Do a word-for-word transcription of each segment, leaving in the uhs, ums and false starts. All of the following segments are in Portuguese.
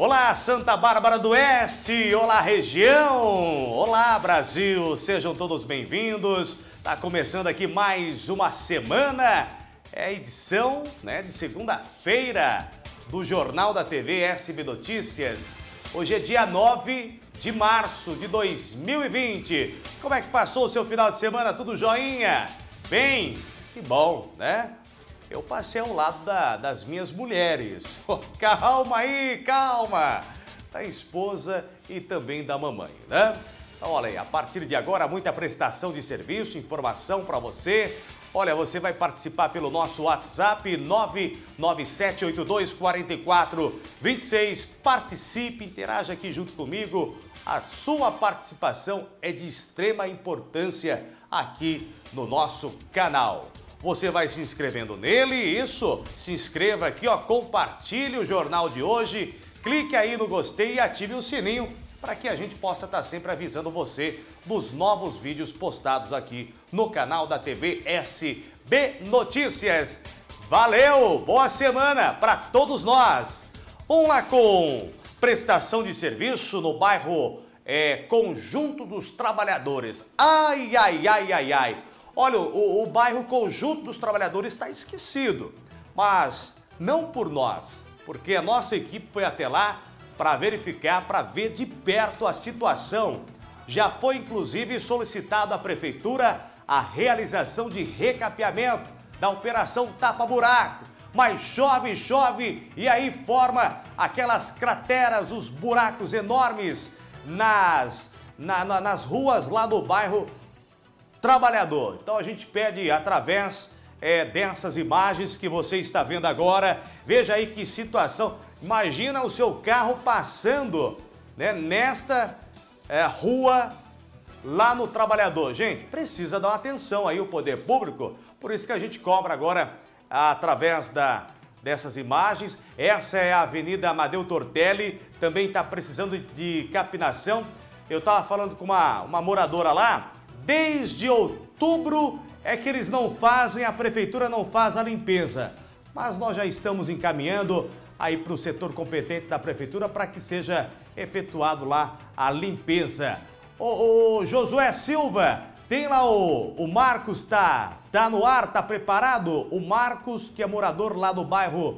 Olá, Santa Bárbara do Oeste! Olá, região! Olá, Brasil! Sejam todos bem-vindos. Tá começando aqui mais uma semana. É a edição, né, de segunda-feira do Jornal da T V S B Notícias. Hoje é dia nove de março de dois mil e vinte. Como é que passou o seu final de semana? Tudo joinha? Bem? Que bom, né? Eu passei ao lado da, das minhas mulheres. Oh, calma aí, calma! Da esposa e também da mamãe, né? Então, olha aí, a partir de agora, muita prestação de serviço, informação para você. Olha, você vai participar pelo nosso WhatsApp nove nove sete oito dois quatro quatro dois seis. Participe, interaja aqui junto comigo. A sua participação é de extrema importância aqui no nosso canal. Você vai se inscrevendo nele, isso, se inscreva aqui, ó, compartilhe o jornal de hoje, clique aí no gostei e ative o sininho para que a gente possa estar sempre avisando você dos novos vídeos postados aqui no canal da T V S B Notícias. Valeu, boa semana para todos nós. Vamos lá com prestação de serviço no bairro é, Conjunto dos Trabalhadores. Ai, ai, ai, ai, ai. Olha, o, o bairro Conjunto dos Trabalhadores está esquecido, mas não por nós, porque a nossa equipe foi até lá para verificar, para ver de perto a situação. Já foi inclusive solicitado à prefeitura a realização de recapeamento da operação tapa-buraco, mas chove, chove e aí forma aquelas crateras, os buracos enormes nas, na, na, nas ruas lá do bairro Trabalhador. Então a gente pede através é, dessas imagens que você está vendo agora, veja aí que situação. Imagina o seu carro passando, né, nesta é, rua lá no Trabalhador. Gente, precisa dar uma atenção aí o poder público, por isso que a gente cobra agora através da, dessas imagens. Essa é a Avenida Amadeu Tortelli, também está precisando de capinação. Eu estava falando com uma, uma moradora lá. Desde outubro é que eles não fazem, a prefeitura não faz a limpeza. Mas nós já estamos encaminhando aí para o setor competente da prefeitura para que seja efetuado lá a limpeza. Ô, ô Josué Silva, tem lá o, o Marcos, tá, tá no ar, tá preparado? O Marcos, que é morador lá do bairro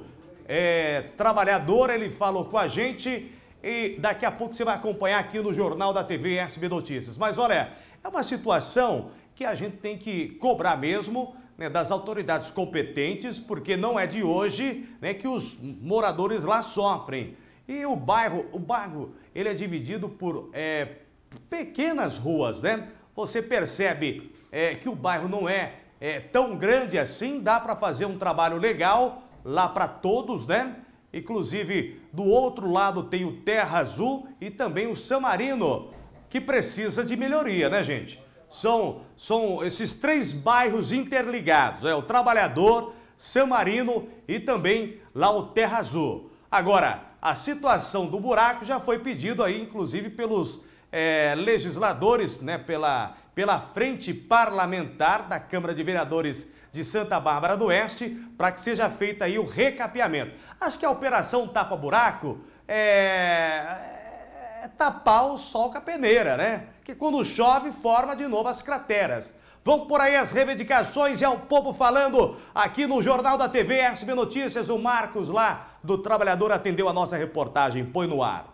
é, Trabalhador, ele falou com a gente e daqui a pouco você vai acompanhar aqui no Jornal da T V S B Notícias. Mas olha, é uma situação que a gente tem que cobrar mesmo, né, das autoridades competentes, porque não é de hoje, né, que os moradores lá sofrem. E o bairro, o bairro, ele é dividido por é, pequenas ruas, né? Você percebe é, que o bairro não é, é tão grande assim, dá para fazer um trabalho legal lá para todos, né? Inclusive, do outro lado tem o Terra Azul e também o San Marino, que precisa de melhoria, né, gente? São, são esses três bairros interligados, é o Trabalhador, San Marino e também lá o Terra Azul. Agora, a situação do buraco já foi pedido aí, inclusive, pelos é, legisladores, né, pela, pela frente parlamentar da Câmara de Vereadores de Santa Bárbara do Oeste, para que seja feito aí o recapeamento. Acho que a operação tapa-buraco é... é tapar o sol com a peneira, né? Que quando chove, forma de novo as crateras. Vamos por aí as reivindicações e ao povo falando aqui no Jornal da T V S B Notícias. O Marcos lá do Trabalhador atendeu a nossa reportagem. Põe no ar.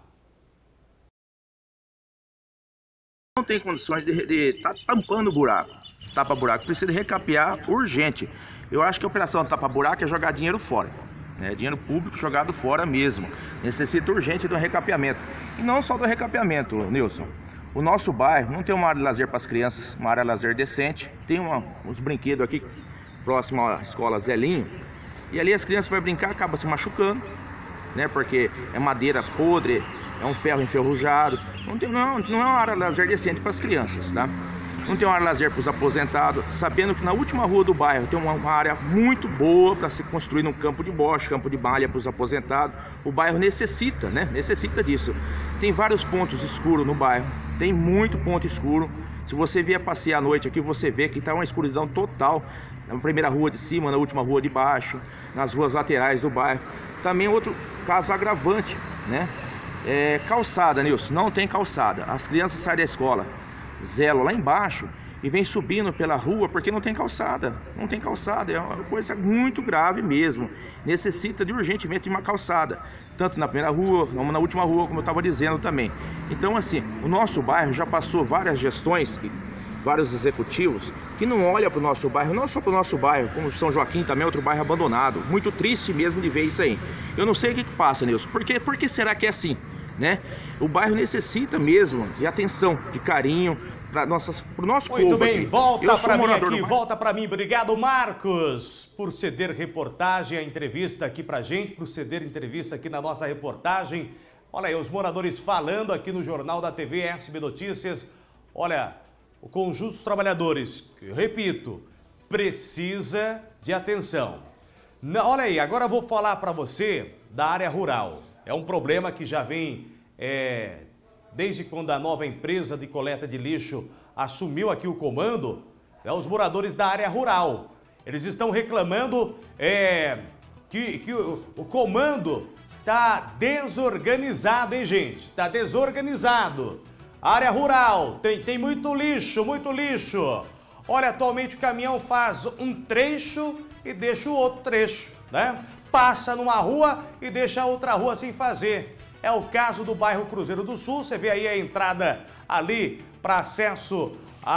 Não tem condições de estar tá tampando o buraco. Tapa-buraco. Precisa recapear urgente. Eu acho que a operação tapa-buraco é jogar dinheiro fora. É dinheiro público jogado fora mesmo. Necessita urgente do recapeamento. E não só do recapeamento, Nilson. O nosso bairro não tem uma área de lazer para as crianças, uma área de lazer decente. Tem uma, uns brinquedos aqui próximo à escola Zelinho. E ali as crianças vão brincar, acabam se machucando, né? Porque é madeira podre, é um ferro enferrujado. Não, tem, não, não é uma área de lazer decente para as crianças, tá? Não tem uma área de lazer para os aposentados, sabendo que na última rua do bairro tem uma, uma área muito boa para se construir um campo de bocha, campo de malha para os aposentados. O bairro necessita, né? Necessita disso. Tem vários pontos escuros no bairro, tem muito ponto escuro. Se você vier passear à noite aqui, você vê que está uma escuridão total. Na primeira rua de cima, na última rua de baixo, nas ruas laterais do bairro. Também outro caso agravante, né? É, calçada, Nilson, não tem calçada. As crianças saem da escola, zelo lá embaixo e vem subindo pela rua porque não tem calçada. Não tem calçada, é uma coisa muito grave mesmo. Necessita de urgentemente de uma calçada, tanto na primeira rua como na última rua, como eu estava dizendo também. Então, assim, o nosso bairro já passou várias gestões, vários executivos que não olham para o nosso bairro, não só para o nosso bairro, como São Joaquim também, outro bairro abandonado. Muito triste mesmo de ver isso aí. Eu não sei o que, que passa, Nilson. Por quê? Por que será que é assim, né? O bairro necessita mesmo de atenção, de carinho para nossas, pro nosso povo. Muito bem, aqui. volta para mim aqui, volta para mim. Obrigado, Marcos, por ceder reportagem, a entrevista aqui pra gente, por ceder entrevista aqui na nossa reportagem. Olha aí, os moradores falando aqui no Jornal da T V S B Notícias. Olha, o conjunto dos trabalhadores, eu repito, precisa de atenção. Não, olha aí, agora eu vou falar para você da área rural. É um problema que já vem é, desde quando a nova empresa de coleta de lixo assumiu aqui o comando, é os moradores da área rural. Eles estão reclamando é, que, que o, o comando está desorganizado, hein, gente? Está desorganizado. Área rural, tem, tem muito lixo, muito lixo. Olha, atualmente o caminhão faz um trecho e deixa o outro trecho, né? Passa numa rua e deixa a outra rua sem fazer. É o caso do bairro Cruzeiro do Sul. Você vê aí a entrada ali para acesso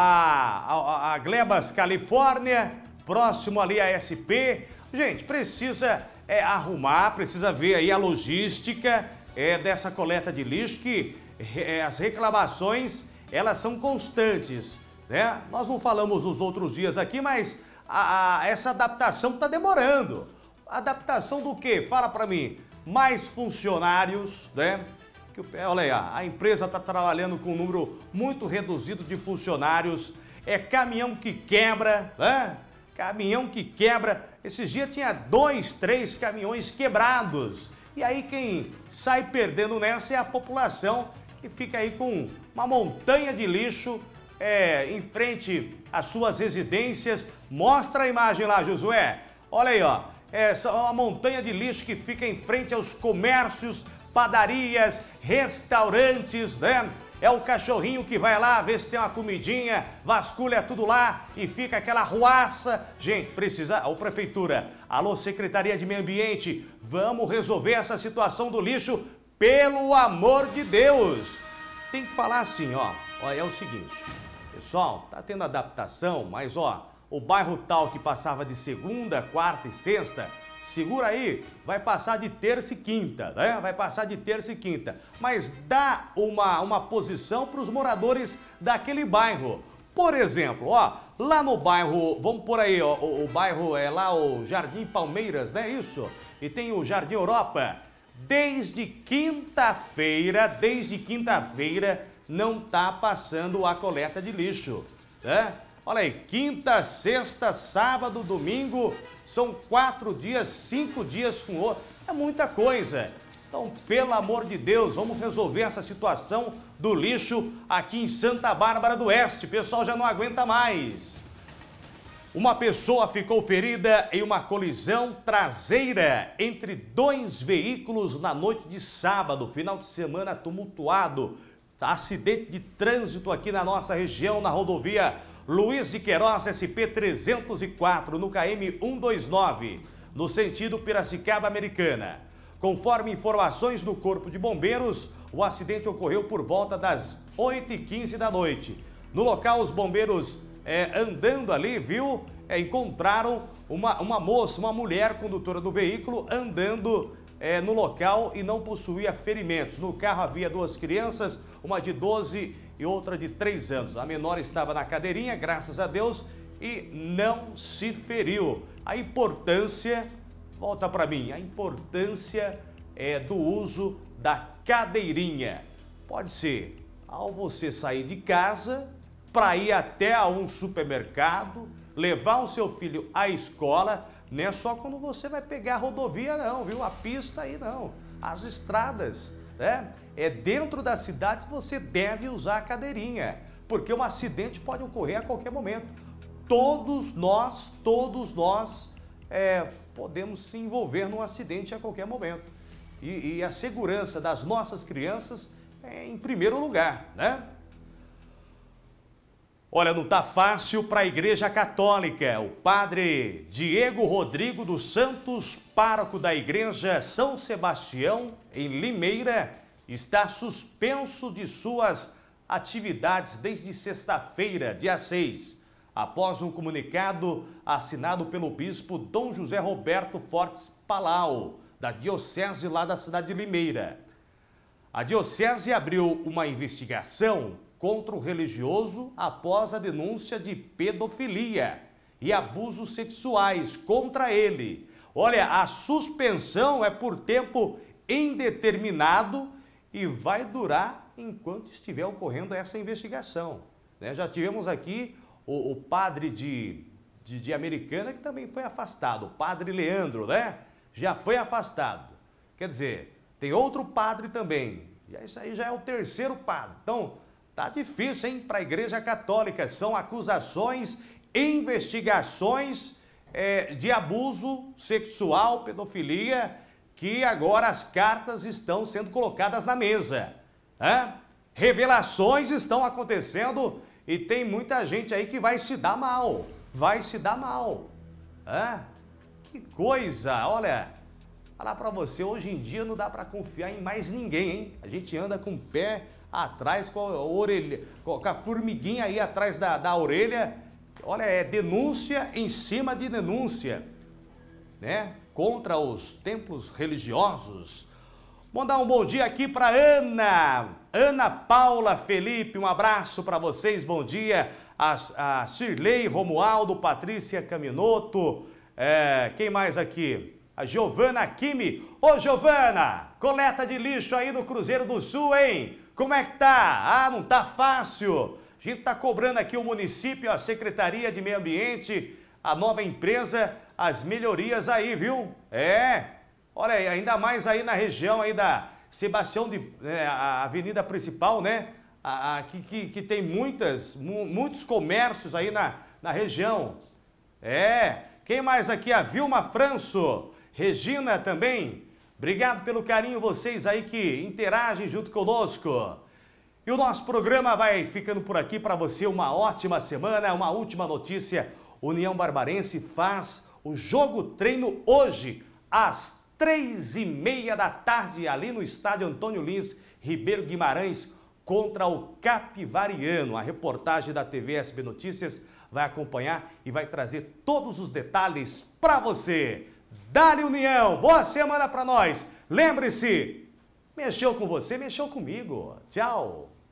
a, a, a Glebas, Califórnia, próximo ali a S P. Gente, precisa é, arrumar, precisa ver aí a logística é, dessa coleta de lixo, que é, as reclamações, elas são constantes, né? Nós não falamos nos outros dias aqui, mas a, a, essa adaptação está demorando. Adaptação do quê? Fala para mim. Mais funcionários, né? Que, olha aí, a empresa está trabalhando com um número muito reduzido de funcionários. É caminhão que quebra, né? Caminhão que quebra. Esses dias tinha dois, três caminhões quebrados. E aí quem sai perdendo nessa é a população, que fica aí com uma montanha de lixo é, em frente às suas residências. Mostra a imagem lá, Josué. Olha aí, ó. É uma montanha de lixo que fica em frente aos comércios, padarias, restaurantes, né? É o cachorrinho que vai lá ver se tem uma comidinha, vasculha tudo lá e fica aquela ruaça. Gente, precisa... Ô, Prefeitura, alô, Secretaria de Meio Ambiente, vamos resolver essa situação do lixo, pelo amor de Deus. Tem que falar assim, ó. Ó, é o seguinte, pessoal, tá tendo adaptação, mas, ó, o bairro tal que passava de segunda, quarta e sexta, segura aí, vai passar de terça e quinta, né? Vai passar de terça e quinta. Mas dá uma, uma posição para os moradores daquele bairro. Por exemplo, ó, lá no bairro, vamos por aí, ó, o, o bairro é lá o Jardim Palmeiras, né? Isso. E tem o Jardim Europa. Desde quinta-feira, desde quinta-feira, não tá passando a coleta de lixo, né? Olha aí, quinta, sexta, sábado, domingo, são quatro dias, cinco dias com o... É muita coisa. Então, pelo amor de Deus, vamos resolver essa situação do lixo aqui em Santa Bárbara do Oeste. O pessoal já não aguenta mais. Uma pessoa ficou ferida em uma colisão traseira entre dois veículos na noite de sábado, final de semana tumultuado. Acidente de trânsito aqui na nossa região, na rodovia Luiz de Queiroz, S P trezentos e quatro, no K M cento e vinte e nove, no sentido Piracicaba Americana. Conforme informações do Corpo de Bombeiros, o acidente ocorreu por volta das oito e quinze da noite. No local, os bombeiros é, andando ali, viu, é, encontraram uma, uma moça, uma mulher condutora do veículo andando é, no local e não possuía ferimentos. No carro havia duas crianças, uma de doze e outra de três anos. A menor estava na cadeirinha, graças a Deus, e não se feriu. A importância, volta para mim, a importância é do uso da cadeirinha. Pode ser ao você sair de casa para ir até a um supermercado, levar o seu filho à escola, não é só quando você vai pegar a rodovia não, viu? A pista aí não, as estradas, né? É dentro da cidade que você deve usar a cadeirinha, porque um acidente pode ocorrer a qualquer momento. Todos nós, todos nós é, podemos se envolver num acidente a qualquer momento. e, e a segurança das nossas crianças é em primeiro lugar, né? Olha, não tá fácil para a Igreja Católica. O padre Diego Rodrigo dos Santos, pároco da Igreja São Sebastião, em Limeira, está suspenso de suas atividades desde sexta-feira, dia seis, após um comunicado assinado pelo bispo Dom José Roberto Fortes Palau, da diocese lá da cidade de Limeira. A diocese abriu uma investigação contra o religioso após a denúncia de pedofilia e abusos sexuais contra ele. Olha, a suspensão é por tempo indeterminado e vai durar enquanto estiver ocorrendo essa investigação, né? Já tivemos aqui o, o padre de, de, de Americana que também foi afastado, o padre Leandro, né? Já foi afastado. Quer dizer, tem outro padre também. Já, isso aí já é o terceiro padre. Então, tá difícil, hein, para a Igreja Católica. São acusações, investigações é, de abuso sexual, pedofilia, que agora as cartas estão sendo colocadas na mesa. Né? Revelações estão acontecendo e tem muita gente aí que vai se dar mal. Vai se dar mal. Né? Que coisa, olha, falar para você, hoje em dia não dá para confiar em mais ninguém, hein? A gente anda com o pé atrás, com a orelha, com a formiguinha aí atrás da, da orelha. Olha, é denúncia em cima de denúncia, né? Contra os templos religiosos. Vou dar um bom dia aqui para Ana, Ana Paula Felipe, um abraço para vocês, bom dia. A, a Shirley Romualdo, Patrícia Caminoto, é, quem mais aqui? A Giovana Kimi. Ô Giovana, coleta de lixo aí no Cruzeiro do Sul, hein? Como é que tá? Ah, não tá fácil. A gente tá cobrando aqui o município, a Secretaria de Meio Ambiente, a nova empresa, as melhorias aí, viu? É, olha aí, ainda mais aí na região aí da Sebastião, de, é, a avenida principal, né? A, a, que, que, que tem muitas, mu, muitos comércios aí na, na região. É, quem mais aqui? A Vilma Franço, Regina também. Obrigado pelo carinho, vocês aí que interagem junto conosco. E o nosso programa vai ficando por aqui para você. Uma ótima semana, uma última notícia. União Barbarense faz o jogo treino hoje, às três e meia da tarde, ali no estádio Antônio Lins Ribeiro Guimarães, contra o Capivariano. A reportagem da T V S B Notícias vai acompanhar e vai trazer todos os detalhes para você. Dale União, boa semana para nós. Lembre-se, mexeu com você, mexeu comigo. Tchau.